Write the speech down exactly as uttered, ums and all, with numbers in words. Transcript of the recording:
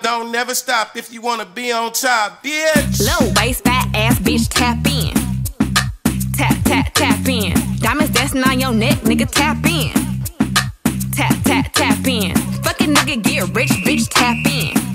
don't never stop if you wanna be on top, bitch. Low waist, fat ass bitch, tap in. Tap, tap, tap in. Diamonds dancing on your neck, nigga, tap in. Tap, tap, tap in. Fucking nigga, get rich, bitch, tap in.